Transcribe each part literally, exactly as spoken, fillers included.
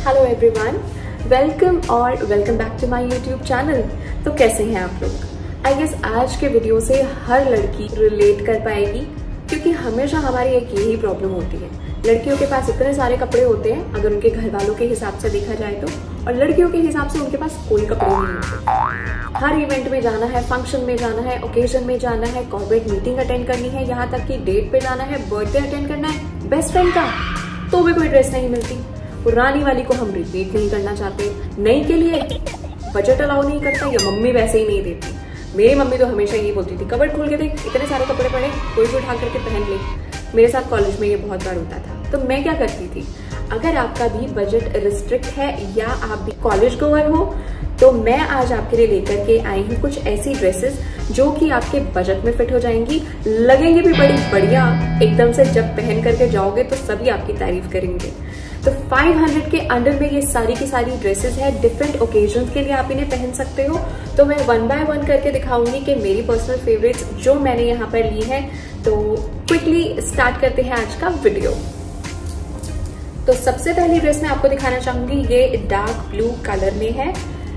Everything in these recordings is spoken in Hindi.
हेलो एवरीवन, वेलकम और welcome back to my YouTube channel. तो कैसे हैं आप लोग? आई गेस आज के वीडियो से हर लड़की रिलेट कर पाएगी, क्योंकि हमेशा हमारी एक यही प्रॉब्लम होती है। लड़कियों के पास इतने सारे कपड़े होते हैं अगर उनके घर वालों के हिसाब से देखा जाए तो, और लड़कियों के हिसाब से उनके पास कोई कपड़े नहीं होते। हर इवेंट में जाना है, फंक्शन में जाना है, ओकेजन में जाना है, कॉर्पोरेट मीटिंग अटेंड करनी है, यहाँ तक कि डेट पे जाना है, बर्थडे अटेंड करना है बेस्ट फ्रेंड का, तो भी कोई ड्रेस नहीं मिलती। पुरानी वाली को हम रिपीट नहीं करना चाहते, नई के लिए बजट अलाउ नहीं करता या मम्मी वैसे ही नहीं देती। मेरी मम्मी तो हमेशा यही बोलती थी, कबर्ड खोल के देख, इतने सारे कपड़े पड़े, कोई भी उठा करके पहन ले। मेरे साथ कॉलेज में ये बहुत बार होता था। तो मैं क्या करती थी, अगर आपका भी बजट रिस्ट्रिक्ट है या आप भी कॉलेज गोअर हो, तो मैं आज आपके लिए लेकर के आई हूँ कुछ ऐसी ड्रेसेस जो कि आपके बजट में फिट हो जाएंगी, लगेंगी भी बड़ी बढ़िया एकदम से। जब पहन करके जाओगे तो सभी आपकी तारीफ करेंगे। तो पाँच सौ के अंडर में ये सारी की सारी ड्रेसेस है। डिफरेंट ओकेजन्स के लिए आप इन्हें पहन सकते हो। तो मैं वन बाय वन करके दिखाऊंगी कि मेरी पर्सनल फेवरेट्स जो मैंने यहाँ पर ली है। तो क्विकली स्टार्ट करते हैं आज का वीडियो। तो सबसे पहली ड्रेस मैं आपको दिखाना चाहूंगी, ये डार्क ब्लू कलर में है।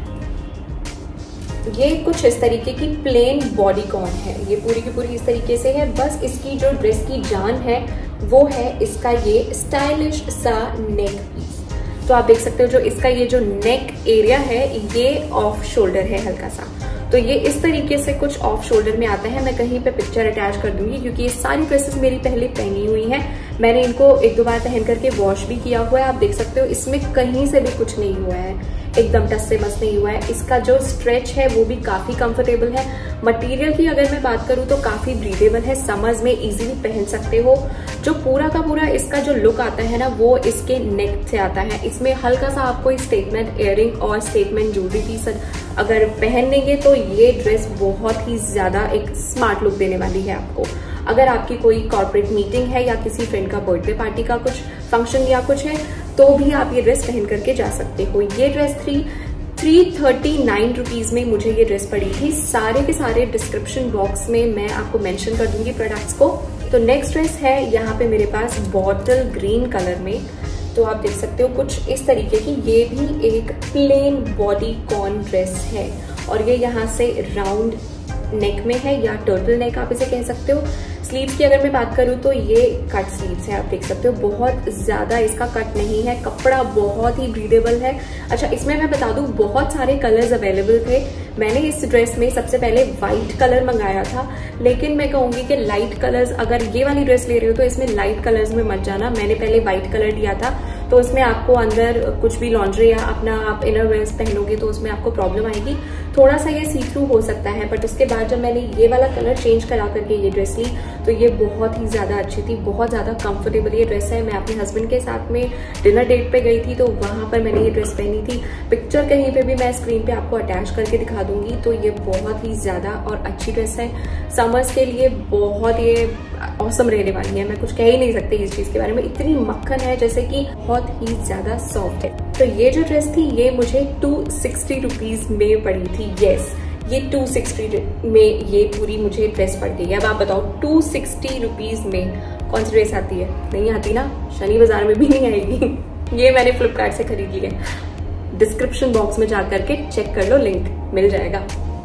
ये कुछ इस तरीके की प्लेन बॉडी कॉन है, ये पूरी की पूरी इस तरीके से है। बस इसकी जो ड्रेस की जान है वो है इसका ये स्टाइलिश सा नेक पीस। तो आप देख सकते हो जो इसका ये जो नेक एरिया है ये ऑफ शोल्डर है हल्का सा, तो ये इस तरीके से कुछ ऑफ शोल्डर में आता है। मैं कहीं पे पिक्चर अटैच कर दूंगी, क्योंकि ये सारी ड्रेसेस मेरी पहले पहनी हुई हैं। मैंने इनको एक दो बार पहन करके वॉश भी किया हुआ है। आप देख सकते हो इसमें कहीं से भी कुछ नहीं हुआ है, एकदम टस से मस नहीं हुआ है। इसका जो स्ट्रेच है वो भी काफी कंफर्टेबल है। मटेरियल की अगर मैं बात करूँ तो काफी ब्रीदेबल है, समर्स में इजीली पहन सकते हो। जो पूरा का पूरा इसका जो लुक आता है ना वो इसके नेक से आता है। इसमें हल्का सा आपको स्टेटमेंट इयररिंग और स्टेटमेंट ज्वेलरी पीस अगर पहन लेंगे तो ये ड्रेस बहुत ही ज्यादा एक स्मार्ट लुक देने वाली है आपको। अगर आपकी कोई कॉर्पोरेट मीटिंग है या किसी फ्रेंड का बर्थडे पार्टी का कुछ फंक्शन या कुछ है तो भी आप ये ड्रेस पहन करके जा सकते हो। ये dress three three thirty nine rupees में मुझे ये ड्रेस पड़ी थी। सारे के सारे डिस्क्रिप्शन बॉक्स में मैं आपको मेंशन कर दूंगी प्रोडक्ट्स को। तो नेक्स्ट ड्रेस है यहाँ पे मेरे पास बॉटल ग्रीन कलर में। तो आप देख सकते हो कुछ इस तरीके की, ये भी एक प्लेन बॉडी कॉन ड्रेस है और ये यहाँ से राउंड नेक में है या टर्टल नेक आप इसे कह सकते हो। स्लीव्स की अगर मैं बात करूँ तो ये कट स्लीव्स है, आप देख सकते हो बहुत ज्यादा इसका कट नहीं है, कपड़ा बहुत ही ब्रीदेबल है। अच्छा, इसमें मैं बता दूं बहुत सारे कलर्स अवेलेबल थे। मैंने इस ड्रेस में सबसे पहले व्हाइट कलर मंगाया था, लेकिन मैं कहूंगी कि लाइट कलर्स, अगर ये वाली ड्रेस ले रहे हो तो इसमें लाइट कलर्स में मत जाना। मैंने पहले व्हाइट कलर लिया था तो उसमें आपको अंदर कुछ भी लॉन्ड्री या अपना आप इनर वेयर्स पहनोगे तो उसमें आपको प्रॉब्लम आएगी, थोड़ा सा ये सी थ्रू हो सकता है। बट उसके बाद जब मैंने ये वाला कलर चेंज करा करके ये ड्रेस ली तो ये बहुत ही ज्यादा अच्छी थी, बहुत ज्यादा कंफर्टेबल ये ड्रेस है। मैं अपने हस्बैंड के साथ में डिनर डेट पे गई थी तो वहां पर मैंने ये ड्रेस पहनी थी। पिक्चर कहीं पे भी मैं स्क्रीन पे आपको अटैच करके दिखा दूंगी। तो ये बहुत ही ज्यादा और अच्छी ड्रेस है, समर्स के लिए बहुत ये औसम रहने वाली है। मैं कुछ कह ही नहीं सकती इस चीज के बारे में, इतनी मक्खन है जैसे कि बहुत ही ज्यादा सॉफ्ट है। तो ये जो ड्रेस थी ये मुझे टू सिक्सटी रुपीज में पड़ी थी। यस, ये टू सिक्सटी में ये पूरी मुझे ड्रेस पड़ गई। अब आप बताओ टू सिक्सटी रुपीज में कौन सी ड्रेस आती है? नहीं आती ना, शनि बाजार में भी नहीं आएगी। ये मैंने फ्लिपकार्ट से खरीद ली है, डिस्क्रिप्शन बॉक्स में जाकर के चेक कर लो, लिंक मिल जाएगा।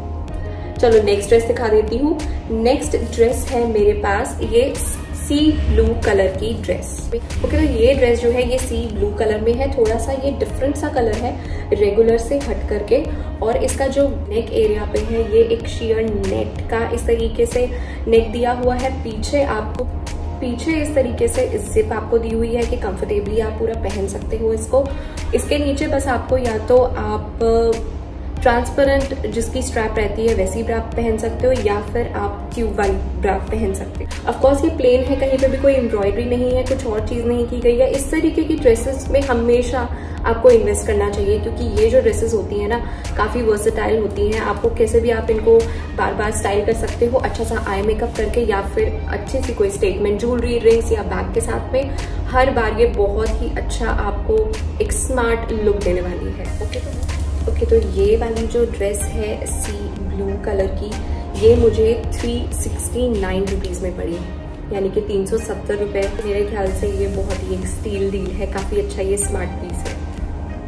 चलो नेक्स्ट ड्रेस दिखा देती हूँ। नेक्स्ट ड्रेस है मेरे पास ये सी ब्लू कलर की ड्रेस। ओके, तो ये ड्रेस जो है ये सी ब्लू कलर में है, थोड़ा सा ये डिफरेंट सा कलर है रेगुलर से हट करके। और इसका जो नेक एरिया पे है ये एक शेयर नेट का इस तरीके से नेक दिया हुआ है। पीछे आपको पीछे इस तरीके से जिप आपको दी हुई है कि कंफर्टेबली आप पूरा पहन सकते हो इसको। इसके नीचे बस आपको या तो आप ट्रांसपेरेंट जिसकी स्ट्रैप रहती है वैसी ब्रा पहन सकते हो या फिर आप ट्यूब वाली ब्रा पहन सकते हो। ऑफ कोर्स ये प्लेन है, कहीं पे भी कोई एम्ब्रॉयडरी नहीं है, कुछ और चीज नहीं की गई है। इस तरीके की ड्रेसेस में हमेशा आपको इन्वेस्ट करना चाहिए, क्योंकि ये जो ड्रेसेस होती है ना काफी वर्सेटाइल होती हैं। आपको कैसे भी आप इनको बार बार स्टाइल कर सकते हो, अच्छा सा आई मेकअप करके या फिर अच्छी सी कोई स्टेटमेंट ज्वेलरी, रिंग्स या बैग के साथ में। हर बार ये बहुत ही अच्छा आपको एक स्मार्ट लुक देने वाली है। ओके तो ओके तो ये वाली जो ड्रेस है सी ब्लू कलर की, ये मुझे थ्री सिक्सटी नाइन रुपीज में पड़ी, यानी कि तीन सौ सत्तर रुपए। मेरे ख्याल से ये बहुत ही एक स्टील डील है, काफी अच्छा ये स्मार्ट पीस है।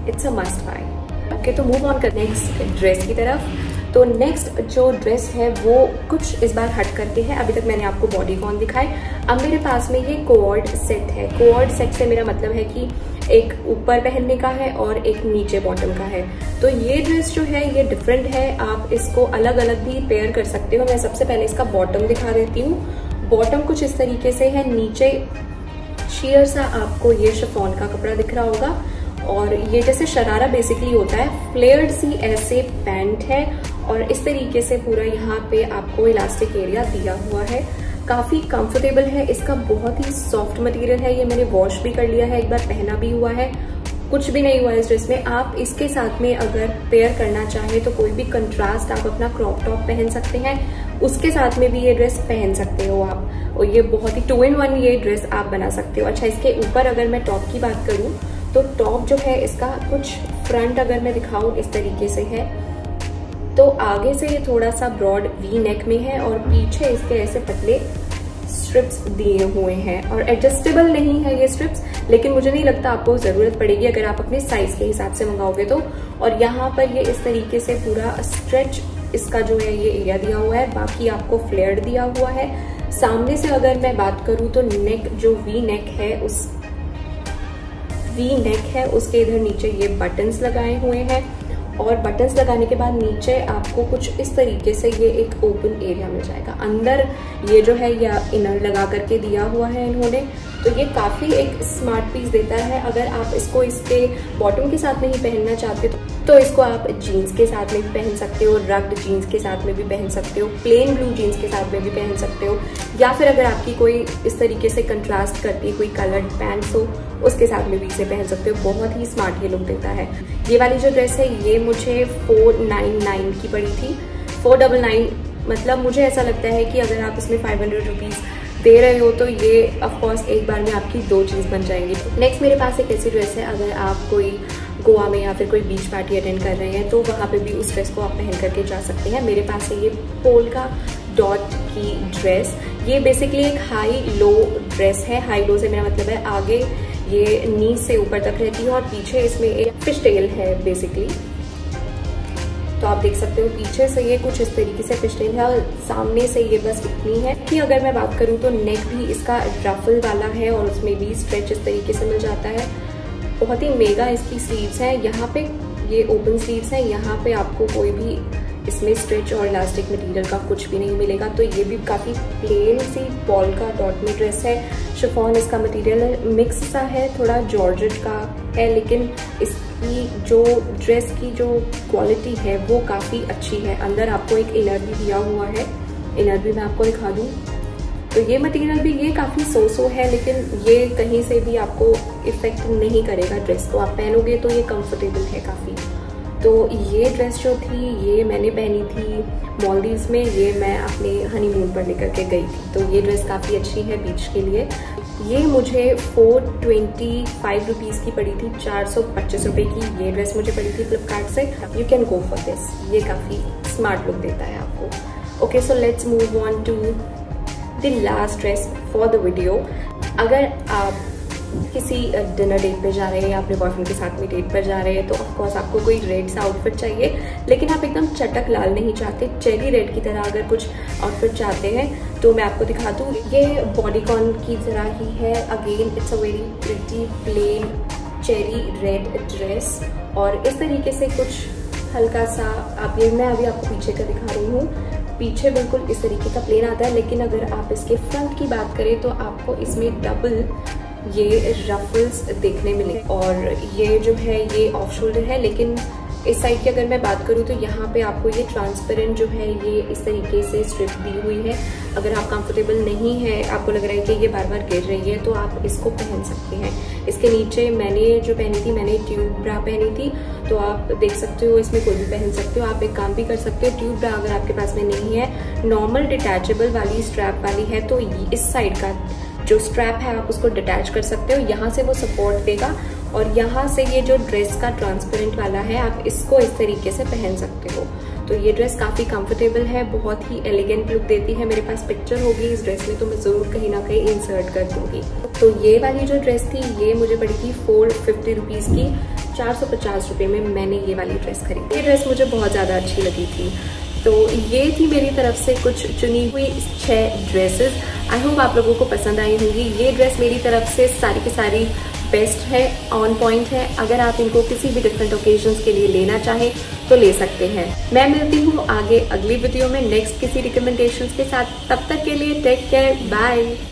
It's a must buy. Okay, तो मूव ऑन कर नेक्स्ट ड्रेस की तरफ। तो नेक्स्ट जो ड्रेस है वो कुछ इस बार हट करके है। अभी तक मैंने आपको बॉडीकॉन दिखाए, अब मेरे पास में ये कोऑर्ड सेट है। कोऑर्ड सेट से मेरा मतलब है कि एक ऊपर पहनने का है और एक नीचे बॉटम का है। तो ये ड्रेस जो है ये डिफरेंट है, आप इसको अलग अलग भी पेयर कर सकते हो। मैं सबसे पहले इसका बॉटम दिखा देती हूँ। बॉटम कुछ इस तरीके से है, नीचे शेयर सा आपको ये शिफॉन का कपड़ा दिख रहा होगा और ये जैसे शरारा बेसिकली होता है, फ्लेयर्ड सी ऐसे पैंट है और इस तरीके से पूरा यहाँ पे आपको इलास्टिक एरिया दिया हुआ है। काफी कंफर्टेबल है, इसका बहुत ही सॉफ्ट मटेरियल है। ये मैंने वॉश भी कर लिया है, एक बार पहना भी हुआ है, कुछ भी नहीं हुआ इस ड्रेस में। आप इसके साथ में अगर पेयर करना चाहें तो कोई भी कंट्रास्ट आप अपना क्रॉप टॉप पहन सकते हैं, उसके साथ में भी ये ड्रेस पहन सकते हो आप। और ये बहुत ही टू इन वन ये ड्रेस आप बना सकते हो। अच्छा, इसके ऊपर अगर मैं टॉप की बात करूं तो टॉप जो है इसका कुछ फ्रंट अगर मैं दिखाऊं इस तरीके से है। तो आगे से ये थोड़ा सा ब्रॉड वी नेक में है और पीछे इसके ऐसे पतले स्ट्रिप्स दिए हुए हैं और एडजस्टेबल नहीं है ये स्ट्रिप्स, लेकिन मुझे नहीं लगता आपको जरूरत पड़ेगी अगर आप अपने साइज के हिसाब से मंगाओगे तो। और यहाँ पर ये इस तरीके से पूरा स्ट्रेच इसका जो है ये एरिया दिया हुआ है, बाकी आपको फ्लेयर्ड दिया हुआ है। सामने से अगर मैं बात करूं तो नेक जो वी नेक है उस वी नेक है उसके इधर नीचे ये बटन्स लगाए हुए हैं और बटन्स लगाने के बाद नीचे आपको कुछ इस तरीके से ये एक ओपन एरिया मिल जाएगा। अंदर ये जो है या इनर लगा करके दिया हुआ है इन्होंने, तो ये काफी एक स्मार्ट पीस देता है। अगर आप इसको इसके बॉटम के साथ नहीं पहनना चाहते तो इसको आप जीन्स के साथ में भी पहन सकते हो, रग्ड जीन्स के साथ में भी पहन सकते हो, प्लेन ब्लू जीन्स के साथ में भी पहन सकते हो, या फिर अगर आपकी कोई इस तरीके से कंट्रास्ट करती है कोई कलर्ड पैंट्स हो उसके साथ में भी इसे पहन सकते हो। बहुत ही स्मार्ट ये लुक देता है। ये वाली जो ड्रेस है ये मुझे फोर नाइन नाइन की पड़ी थी, फोर डबल नाइन मतलब मुझे ऐसा लगता है कि अगर आप इसमें फाइव हंड्रेड रुपीज दे रहे हो तो ये ऑफकोर्स एक बार में आपकी दो चीज बन जाएंगी। नेक्स्ट मेरे पास एक ऐसी ड्रेस है, अगर आप कोई गोवा में या फिर कोई बीच पार्टी अटेंड कर रहे हैं तो वहाँ पे भी उस ड्रेस को आप पहन करके जा सकते हैं। मेरे पास है ये पोल्का डॉट की ड्रेस। ये बेसिकली एक हाई लो ड्रेस है। हाई लो से मेरा मतलब है आगे ये नी से ऊपर तक रहती है और पीछे इसमें एक फिश टेल है बेसिकली। तो आप देख सकते हो पीछे से ये कुछ इस तरीके से फिश टेल है और सामने से ये बस इतनी है कि अगर मैं बात करूँ तो नेक भी इसका रफल वाला है और उसमें भी स्ट्रेच इस तरीके से मिल जाता है। बहुत ही मेगा इसकी स्लीव्स हैं, यहाँ पे ये ओपन स्लीव्स हैं, यहाँ पे आपको कोई भी इसमें स्ट्रेच और इलास्टिक मटेरियल का कुछ भी नहीं मिलेगा। तो ये भी काफ़ी प्लेन सी पोल्का डॉट में ड्रेस है। शिफॉन इसका मटेरियल मिक्स सा है, थोड़ा जॉर्जेट का है, लेकिन इसकी जो ड्रेस की जो क्वालिटी है वो काफ़ी अच्छी है। अंदर आपको एक इनर भी दिया हुआ है, इनर भी मैं आपको दिखा दूँ तो ये मटेरियल भी ये काफ़ी सो सो है, लेकिन ये कहीं से भी आपको इफेक्ट नहीं करेगा ड्रेस को। आप पहनोगे तो ये कंफर्टेबल है काफ़ी। तो ये ड्रेस जो थी ये मैंने पहनी थी मालदीव्स में, ये मैं अपने हनीमून पर लेकर के गई थी। तो ये ड्रेस काफ़ी अच्छी है बीच के लिए। ये मुझे फोर ट्वेंटी फाइव रुपीज़ की पड़ी थी, चार सौ पच्चीस रुपये की ये ड्रेस मुझे पड़ी थी फ्लिपकार्ट से। You can go for this, ये काफ़ी स्मार्ट लुक देता है आपको। Okay, so let's move on to the last dress for the video. अगर आप किसी डिनर डेट पे जा रहे हैं या अपने बॉयफ्रेंड के साथ में डेट पर जा रहे हैं तो ऑफकोर्स आपको कोई रेड सा आउटफिट चाहिए, लेकिन आप एकदम चटक लाल नहीं चाहते, चेरी रेड की तरह अगर कुछ आउटफिट चाहते हैं तो मैं आपको दिखा दूँ। ये बॉडीकॉन की तरह ही है, again it's a very pretty plain cherry red dress और इस तरीके से कुछ हल्का सा आप ये मैं अभी आपको पीछे का दिखा रही हूँ। पीछे बिल्कुल इस तरीके का प्लेन आता है, लेकिन अगर आप इसके फ्रंट की बात करें तो आपको इसमें डबल ये रफल्स देखने मिले और ये जो है ये ऑफ शोल्डर है, लेकिन इस साइड की अगर मैं बात करूँ तो यहाँ पे आपको ये ट्रांसपेरेंट जो है ये इस तरीके से स्ट्रिप दी हुई है। अगर आप कंफर्टेबल नहीं है, आपको लग रहा है कि ये बार बार गिर रही है, तो आप इसको पहन सकते हैं। इसके नीचे मैंने जो पहनी थी मैंने ट्यूब ब्रा पहनी थी, तो आप देख सकते हो इसमें कोई भी पहन सकते हो। आप एक काम भी कर सकते हो, ट्यूब ब्रा अगर आपके पास में नहीं है, नॉर्मल डिटैचेबल वाली स्ट्रैप वाली है, तो इस साइड का जो स्ट्रैप है आप उसको डिटैच कर सकते हो, यहाँ से वो सपोर्ट देगा और यहाँ से ये जो ड्रेस का ट्रांसपेरेंट वाला है आप इसको इस तरीके से पहन सकते हो। तो ये ड्रेस काफ़ी कंफर्टेबल है, बहुत ही एलिगेंट लुक देती है। मेरे पास पिक्चर होगी इस ड्रेस में तो मैं ज़रूर कहीं ना कहीं इंसर्ट कर दूंगी। तो ये वाली जो ड्रेस थी ये मुझे पड़ी थी फोर फिफ्टी रुपीज़ की। चार सौ पचास रुपये में मैंने ये वाली ड्रेस खरीदी। ये ड्रेस मुझे बहुत ज़्यादा अच्छी लगी थी। तो ये थी मेरी तरफ से कुछ चुनी हुई छह ड्रेसेस। आई होप आप लोगों को पसंद आई होंगी। ये ड्रेस मेरी तरफ से सारी की सारी बेस्ट है, ऑन पॉइंट है। अगर आप इनको किसी भी डिफरेंट ओकेजन्स के लिए लेना चाहें तो ले सकते हैं। मैं मिलती हूँ आगे अगली वीडियो में नेक्स्ट किसी रिकमेंडेशंस के साथ। तब तक के लिए टेक केयर, बाय।